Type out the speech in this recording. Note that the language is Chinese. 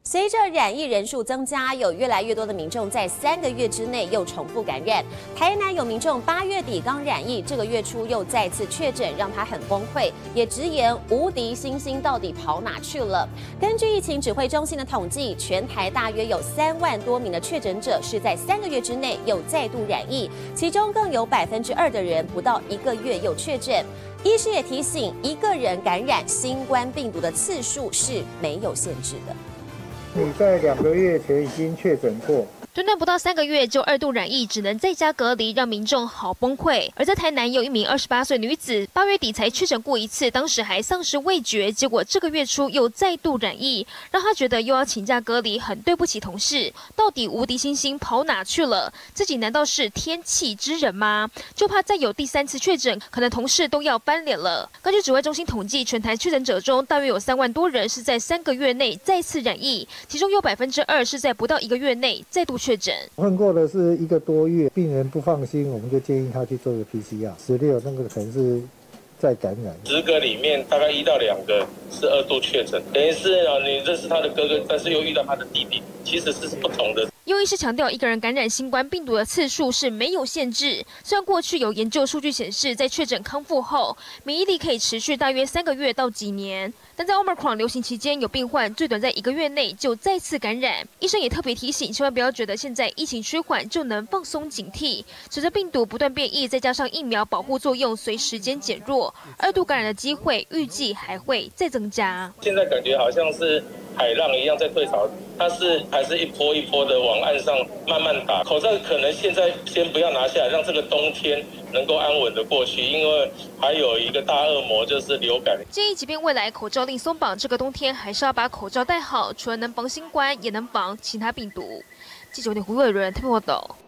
随着染疫人数增加，有越来越多的民众在3个月之内又重复感染。台南有民众8月底刚染疫，这个月初又再次确诊，让他很崩溃，也直言无敌星星到底跑哪去了？根据疫情指挥中心的统计，全台大约有3万多名的确诊者是在3个月之内又再度染疫，其中更有2%的人不到1个月又确诊。医师也提醒，一个人感染新冠病毒的次数是没有限制的。 你在2个月前已经确诊过。 短短不到3个月就2度染疫，只能在家隔离，让民众好崩溃。而在台南有一名28岁女子，8月底才确诊过一次，当时还丧失味觉，结果这个月初又再度染疫，让她觉得又要请假隔离，很对不起同事。到底无敌星星跑哪去了？自己难道是天气之人吗？就怕再有第3次确诊，可能同事都要翻脸了。根据指挥中心统计，全台确诊者中大约有3万多人是在3个月内再次染疫，其中有2%是在不到1个月内再度确诊。 混过的是1个多月，病人不放心，我们就建议他去做个 PCR，16那个可能是再感染。 10个里面大概1到2个是2度确诊，等于是你认识他的哥哥，但是又遇到他的弟弟，其实是不同的。 又医师强调，一个人感染新冠病毒的次数是没有限制。虽然过去有研究数据显示，在确诊康复后，免疫力可以持续大约3个月到几年，但在 Omicron 流行期间，有病患最短在1个月内就再次感染。医生也特别提醒，千万不要觉得现在疫情趋缓就能放松警惕。随着病毒不断变异，再加上疫苗保护作用随时间减弱，2度感染的机会预计还会再增加。 现在感觉好像是海浪一样在退潮，它还是一波一波的往岸上慢慢打。口罩可能现在先不要拿下来，让这个冬天能够安稳的过去，因为还有一个大恶魔就是流感。 建议即便未来口罩令松绑，这个冬天还是要把口罩戴好，除了能防新冠，也能防其他病毒。记者胡伟伦特别报道。